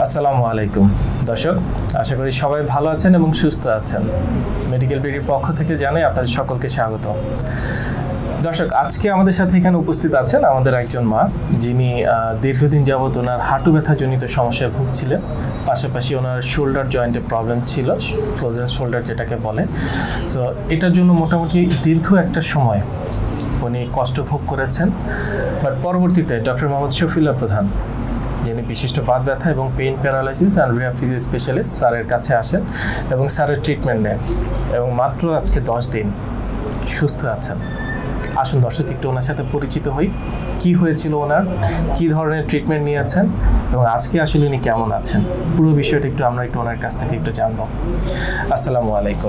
আসসালামু আলাইকুম দর্শক, আশা করি সবাই ভালো আছেন এবং সুস্থ আছেন। মেডিকেল বিডির পক্ষ থেকে জানাই আপনাদের সকলকে স্বাগত। দর্শক, আজকে আমাদের সাথে এখানে উপস্থিত আছেন আমাদের একজন মা, যিনি দীর্ঘদিন যাবৎ ওনার হাঁটু ব্যথাজনিত সমস্যায় ভুগছিলেন। পাশাপাশি ওনার শোল্ডার জয়েন্টে প্রবলেম ছিল, ফ্রোজেন শোল্ডার যেটাকে বলে। সো এটার জন্য মোটামুটি দীর্ঘ একটা সময় উনি কষ্ট ভোগ করেছেন। বাট পরবর্তীতে ডক্টর মোহাম্মদ শফিউল্লাহ প্রধান, যিনি বিশিষ্ট বাত ব্যথা এবং pain paralysis and rehab physio specialist, স্যারের কাছে আসেন এবং স্যারের ট্রিটমেন্ট নেন এবং মাত্র আজকে 10 দিন সুস্থ আছেন। আসুন দর্শক, একটু ওনার সাথে পরিচিত হই। কি হয়েছিল ওনার, কি ধরনের ট্রিটমেন্ট নিয়েছেন এবং আজকে আসলে উনি কেমন আছেন, পুরো বিষয়টা একটু আমরা ওনার কাছ থেকে একটু জানবো। আসসালামু আলাইকুম।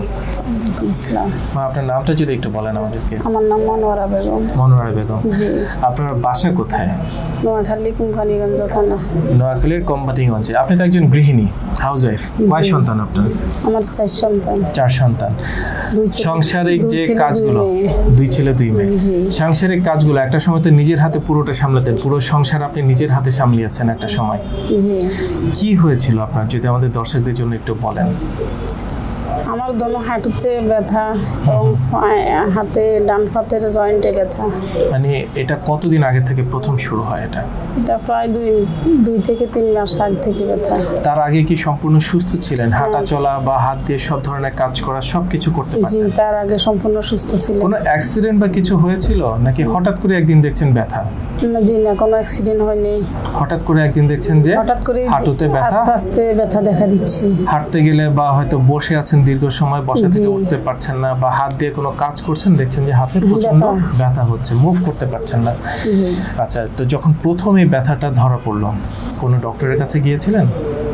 মা, আপনার নামটা যদি একটু বলেন আমাদেরকে। আমার নাম মনোয়ারা বেগম। মনোয়ারা বেগম, জি। আপনার বাসা কোথায়? নোয়াখালী কোম্পানিগঞ্জ থানা। নোয়াখালীর কোম্পানিগঞ্জে। আপনি তো একজন গৃহিণী, হাউস ওয়াইফ। কয় সন্তান আপনার? আমার 4 সন্তান। 4 সন্তান। সাংসারিক যে কাজগুলো, 2 ছেলে 2 মেয়ে। সাংসারিক কাজগুলো একটা সময় তো নিজের হাতে পুরোটা সামলাতেন, পুরো সংসার আপনি নিজের হাতে সামলিয়েছেন একটা সময়। জি। কি হয়েছিল আপনার, যদি আমাদের দর্শকদের জন্য একটু বলেন। আমার দোনো হাঁটুতে ব্যথা এবং হাতে ডান হাতের জয়েন্টে ব্যথা। মানে এটা কতদিন আগে থেকে প্রথম শুরু হয়? এটা প্রায় 2 থেকে 3 মাস আগে থেকে ব্যথা। তার আগে কি সম্পূর্ণ সুস্থ ছিলেন? হাঁটা চলা বা হাত দিয়ে সব ধরনের কাজ করা সবকিছু করতে পারতেন? জি, তার আগে সম্পূর্ণ সুস্থ ছিলেন। কোনো অ্যাক্সিডেন্ট বা কিছু হয়েছিল নাকি হঠাৎ করে একদিন দেখছেন ব্যথা? জি না, কোনো অ্যাক্সিডেন্ট হয়নি। হঠাৎ করে একদিন দেখছেন যে হঠাৎ করে হাঁটুতে ব্যথা, আস্তে আস্তে ব্যথা দেখা দিচ্ছে। হাঁটতে গেলে বা হয়তো বসে আছেন দীর্ঘ সময়, বসা থেকে উঠতে পারছেন না, বা হাত দিয়ে কোনো কাজ করছেন, দেখছেন যে হাতে প্রচন্ড ব্যথা হচ্ছে, মুভ করতে পারছেন না। আচ্ছা, তো যখন প্রথম এই ব্যথাটা ধরা পড়লো, কোনো ডক্টরের কাছে গিয়েছিলেন?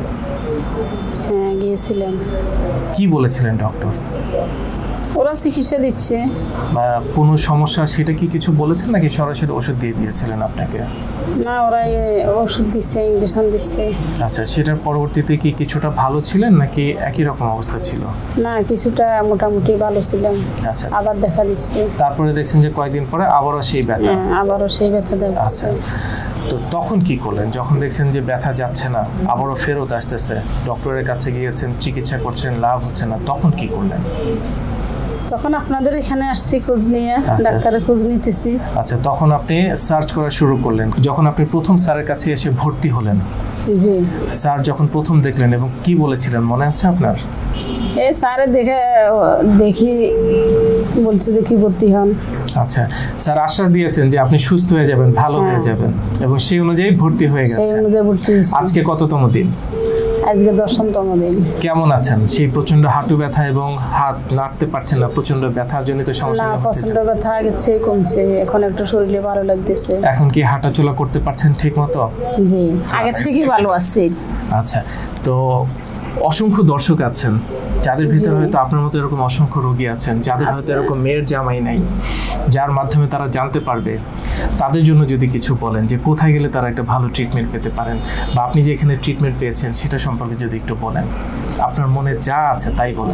হ্যাঁ, গিয়েছিলাম। কি বলেছিলেন ডক্টর? ওরা চিকিৎসা দিচ্ছে। বা কোনো সমস্যা সেটা কি কিছু বলেছেন নাকি সরাসরি ওষুধ দিয়ে দিয়েছিলেন আপনাকে? না, ওরা ওষুধ দিচ্ছে, ইনজেকশন দিচ্ছে। আচ্ছা, সেটার পরবর্তীতে কি কিছুটা ভালো ছিলেন নাকি একই রকম অবস্থা ছিল? না, কিছুটা মোটামুটি ভালো ছিলাম। আচ্ছা, আবার দেখা দিচ্ছে। তারপরে দেখছেন যে কয়েকদিন পরে আবারও সেই ব্যথা? আবারও সেই ব্যথা দেখাচ্ছে। তো তখন কি করলেন যখন দেখছেন যে ব্যথা যাচ্ছে না, আবারও ফেরত আসতেছে, ডক্টরের কাছে গিয়েছেন, চিকিৎসা করছেন, লাভ হচ্ছে না, তখন কি করলেন? তখন আপনাদের এখানে আসছি খোঁজ নিয়ে, ডাক্তারের খোঁজ নিতেছি। আচ্ছা, তখন আপনি সার্চ করা শুরু করলেন। যখন আপনি প্রথম স্যারের কাছে এসে ভর্তি হলেন, জি, স্যার যখন প্রথম দেখলেন এবং কি বলেছিলেন মনে আছে আপনার? এই স্যারে দেখি বলছে যে কি ভর্তি হন। আচ্ছা, স্যার আশ্বাস দিয়েছেন যে আপনি সুস্থ হয়ে যাবেন, ভালো হয়ে যাবেন, এবং সেই অনুযায়ী ভর্তি হয়ে গেছেন। সেই অনুযায়ী ভর্তি হয়েছি। আজকে কততম দিন? আজকে 10তম দিন। কেমন আছেন? সেই প্রচন্ড হাঁটু ব্যথা এবং হাত নাড়তে পারছেন না, প্রচন্ড ব্যথার জনিত সমস্যা? না, প্রচন্ড ব্যথা আগের কমছে, এখন একটু শরীরে ভালো লাগতেছে। এখন কি হাঁটা চলা করতে পারছেন ঠিক মতো? জি, আগের থেকে ভালো আছে। আচ্ছা, তো অসংখ্য দর্শক আছেন যাদের ভিতরে হয়তো আপনার মতো এরকম অসংখ্য রোগী আছেন, যাদের হয়তো এরকম মেয়ের জামাই নাই, যার মাধ্যমে তারা জানতে পারবে। তাদের জন্য যদি কিছু বলেন যে কোথায় গেলে তারা একটা ভালো ট্রিটমেন্ট পেতে পারেন, বা আপনি যে এখানে ট্রিটমেন্ট পেয়েছেন সেটা সম্পর্কে যদি একটু বলেন, আপনার মনে যা আছে তাই বলেন।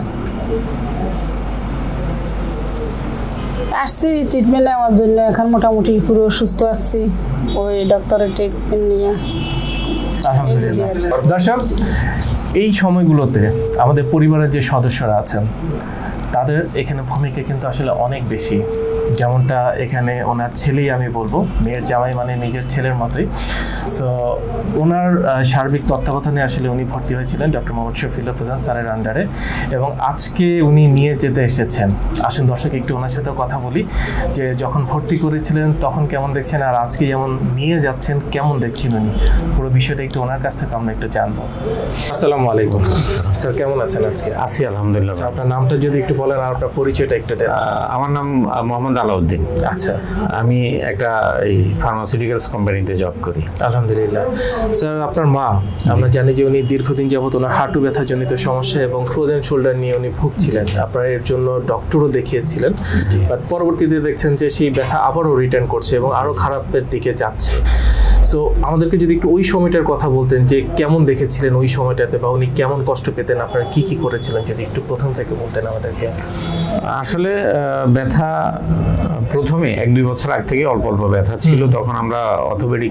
আসছি ট্রিটমেন্ট নেওয়ার জন্য, এখন মোটামুটি পুরো সুস্থ আছি ওই ডক্টরের ট্রিটমেন্ট নিয়ে। আলহামদুলিল্লাহ। দর্শক, এই সময়গুলোতে আমাদের পরিবারের যে সদস্যরা আছেন তাদের এখানে ভূমিকা কিন্তু আসলে অনেক বেশি। যেমনটা এখানে ওনার ছেলেই আমি বলবো, মেয়ের জামাই মানে নিজের ছেলের মতোই। সো ওনার সার্বিক তত্ত্বাবধানে আসলে উনি ভর্তি হয়েছিলেন ডক্টর মোহাম্মদ শফিউল্লাহ প্রধান স্যারের আন্ডারে, এবং আজকে উনি নিয়ে যেতে এসেছেন। আসুন দর্শক, একটু ওনার সাথেও কথা বলি যে যখন ভর্তি করেছিলেন তখন কেমন দেখছেন, আর আজকে যেমন নিয়ে যাচ্ছেন কেমন দেখছেন উনি, পুরো বিষয়টা একটু ওনার কাছ থেকে আমরা একটু জানবো। আসসালামু আলাইকুম স্যার, কেমন আছেন আজকে? আছি আলহামদুলিল্লাহ। আপনার নামটা যদি একটু বলেন আর আপনার পরিচয়টা একটু দেন। আমার নাম মোহাম্মদ আলাউদ্দিন। আচ্ছা, আমি একটা এই ফার্মাসিউটিক্যালস কোম্পানিতে জব করি। আলহামদুলিল্লাহ। স্যার, আপনার মা, আমরা জানি যে উনি দীর্ঘদিন যাবত ওনার হাঁটু ব্যথাজনিত সমস্যা এবং ফ্রোজেন শোল্ডার নিয়ে উনি ভুগছিলেন। আপনারা এর জন্য ডক্টরও দেখিয়েছিলেন, বাট পরবর্তীতে দেখছেন যে সেই ব্যথা আবারও রিটার্ন করছে এবং আরও খারাপের দিকে যাচ্ছে। সো আমাদেরকে যদি একটু ওই সময়টার কথা বলতেন যে কেমন দেখেছিলেন ওই সময়টাতে, বা উনি কেমন কষ্ট পেতেন, আপনারা কি কি করেছিলেন, যদি একটু প্রথম থেকে বলতেন আমাদেরকে। আসলে ব্যথা প্রথমে 1-2 বছর আগ থেকে অল্প অল্প ব্যথা ছিল, তখন আমরা অর্থোপেডিক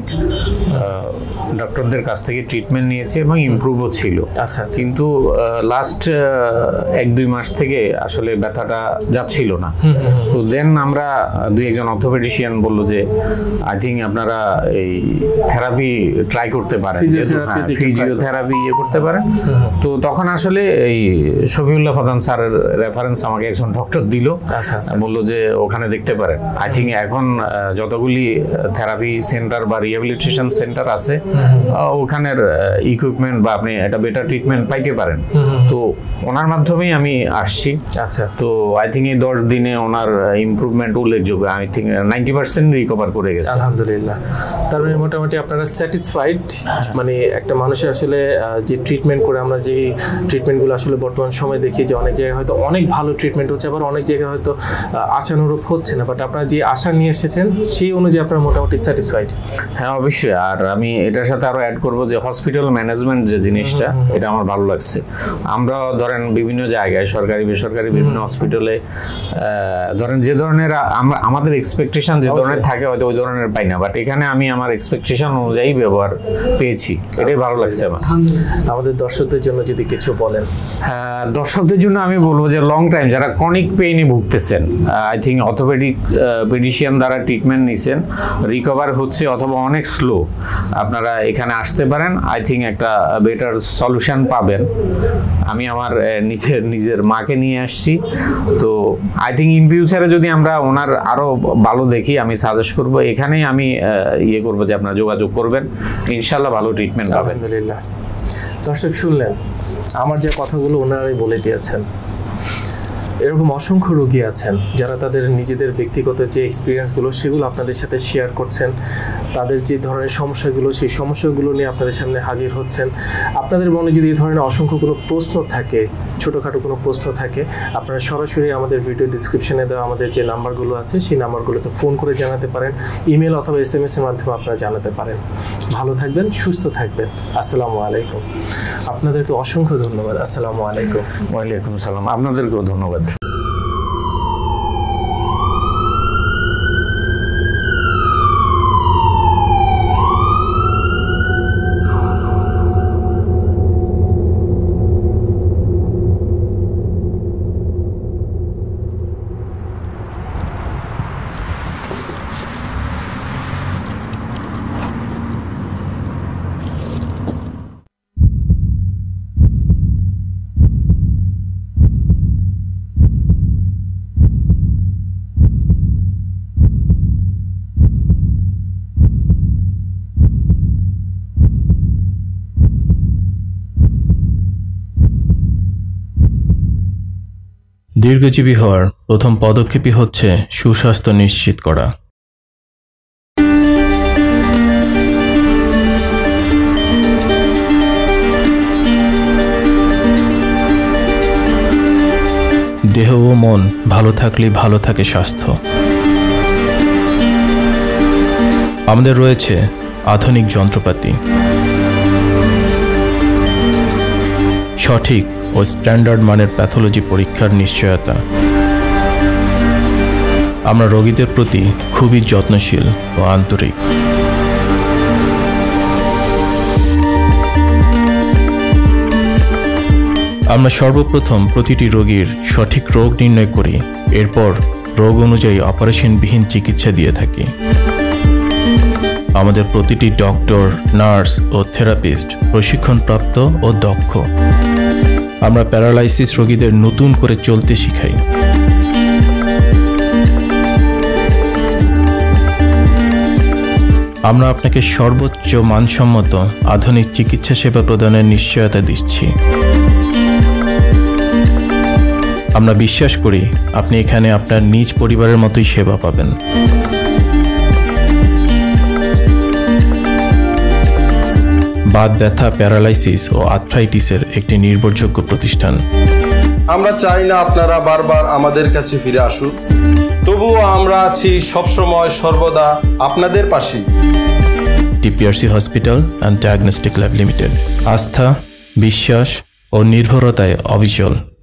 ডক্টরদের কাছ থেকে ট্রিটমেন্ট নিয়েছি এবং ইমপ্রুভও ছিল। আচ্ছা, কিন্তু লাস্ট 1-2 মাস থেকে আসলে ব্যথাটা যাচ্ছিল না। তো দেন আমরা 2-1 অর্থোপেডিশিয়ান বললো যে আই থিঙ্ক আপনারা এই থেরাপি ট্রাই করতে পারেন, ফিজিওথেরাপি করতে পারেন। তো তখন আসলে এই শফিউল্লাহ ফাদান স্যারের রেফারেন্স আমাকে একজন ডক্টর দিল, বললো যে ওখানে দেখতে পারেন। আই থিঙ্ক এখন যতগুলি থেরাপি সেন্টার বা রিহ্যাবিলিটেশন সেন্টার আছে ওখানের ইকুইপমেন্ট বা আপনি একটা বেটার ট্রিটমেন্ট পাইতে পারেন। তো ওনার মাধ্যমেই আমি আসছি। আচ্ছা, তো আই থিঙ্ক এই 10 দিনে ওনার ইমপ্রুভমেন্ট উল্লেখযোগ্য। আই থিঙ্ক 90% রিকভার করে গেছে, আলহামদুলিল্লাহ। তার মানে মোটামুটি আপনারা স্যাটিসফাইড? মানে একটা মানুষের আসলে যে ট্রিটমেন্ট করে আমরা যে ট্রিটমেন্টগুলো আসলে বর্তমান সময় দেখি যে অনেক জায়গায় হয়তো অনেক ভালো ট্রিটমেন্ট হচ্ছে, আবার অনেক জায়গায় হয়তো আশানুরূপ হচ্ছে না, বাট আপনারা যে আশা নিয়ে এসেছেন সেই অনুযায়ী আপনারা মোটামুটি স্যাটিসফাইড? হ্যাঁ, অবশ্যই। আর আমি এটার সাথে আরো অ্যাড করবো যে হসপিটাল ম্যানেজমেন্ট যে জিনিসটা, এটা আমার ভালো লাগছে। আমরা ধরেন বিভিন্ন জায়গায় সরকারি বেসরকারি বিভিন্ন হসপিটালে ধরেন যে ধরনের আমাদের এক্সপেকটেশন যে ধরনের থাকে হয়তো ওই ধরনের পাই না, বাট এখানে আমি আমার এক্সপেকটেশন অনুযায়ী ব্যবহার পেয়েছি, এটাই ভালো লাগছে আমার। আমাদের দর্শকদের জন্য যদি কিছু বলেন? হ্যাঁ, দর্শকদের জন্য আমি বলবো যে লং টাইম যারা ক্রনিক পেইনে ভুগতেছেন, আই থিঙ্ক অর্থোপেডিক পেডিশিয়ান দ্বারা ট্রিটমেন্ট নিছেন, রিকভার হচ্ছে অথবা অনেক স্লো, আপনারা এখানে আসতে পারেন। আই থিঙ্ক একটা বেটার সলিউশন পাবেন। আমি আমার নিজের মাকে নিয়ে আসছি, তো আই থিঙ্ক ইন ফিউচারে যদি আমরা ওনার আরো ভালো দেখি, আমি সাজেস্ট করব এখানেই আমি ইয়ে করবো যে আপনারা যোগাযোগ করবেন, ইনশাল্লাহ ভালো ট্রিটমেন্ট পাবেন। আলহামদুলিল্লাহ। দর্শক শুনলেন আমার যে কথাগুলো ওনারাই বলে দিয়েছেন। এরকম অসংখ্য রোগী আছেন যারা তাদের নিজেদের ব্যক্তিগত যে এক্সপিরিয়েন্সগুলো সেগুলো আপনাদের সাথে শেয়ার করছেন, তাদের যে ধরনের সমস্যাগুলো সেই সমস্যাগুলো নিয়ে আপনাদের সামনে হাজির হচ্ছেন। আপনাদের মনে যদি এই ধরনের অসংখ্য কোনো প্রশ্ন থাকে, ছোটোখাটো কোনো প্রশ্ন থাকে, আপনারা সরাসরি আমাদের ভিডিও ডিসক্রিপশনে দেওয়া আমাদের যে নাম্বারগুলো আছে সেই নাম্বারগুলোতে ফোন করে জানাতে পারেন, ইমেল অথবা SMS এর মাধ্যমে আপনারা জানাতে পারেন। ভালো থাকবেন, সুস্থ থাকবেন। আসসালামু আলাইকুম। আপনাদেরকে অসংখ্য ধন্যবাদ। আসসালামু আলাইকুম। ওয়ালাইকুম আসসালাম। আপনাদেরকেও ধন্যবাদ। দীর্ঘজীবী হওয়ার প্রথম পদক্ষেপই হচ্ছে সুস্বাস্থ্য নিশ্চিত করা। দেহ ও মন ভালো থাকলেই ভালো থাকে স্বাস্থ্য। আমাদের রয়েছে আধুনিক যন্ত্রপাতি, সঠিক ও স্ট্যান্ডার্ড মানের প্যাথোলজি পরীক্ষার নিশ্চয়তা। আমরা রোগীদের প্রতি খুবই যত্নশীল ও আন্তরিক। আমরা সর্বপ্রথম প্রতিটি রোগীর সঠিক রোগ নির্ণয় করি, এরপর রোগ অনুযায়ী অপারেশনবিহীন চিকিৎসা দিয়ে থাকি। আমাদের প্রতিটি ডক্টর, নার্স ও থেরাপিস্ট প্রশিক্ষণপ্রাপ্ত ও দক্ষ। আমরা প্যারালাইসিস রোগীদের নতুন করে চলতে শিখাই। আমরা আপনাকে সর্বোচ্চ মানসম্মত আধুনিক চিকিৎসা সেবা প্রদানের নিশ্চয়তা দিচ্ছি। আমরা বিশ্বাস করি আপনি এখানে আপনার নিজ পরিবারের মতোই সেবা পাবেন। বাত ব্যথা, প্যারালাইসিস ও আর্থ্রাইটিসের একটি নির্ভরযোগ্য প্রতিষ্ঠান। আমরা চাই না আপনারা বারবার আমাদের কাছে ফিরে আসুন, তবুও আমরা আছি সবসময় সর্বদা আপনাদের পাশে। TPRC hospital and diagnostic lab limited, আস্থা, বিশ্বাস ও নির্ভরতায় অবিচল।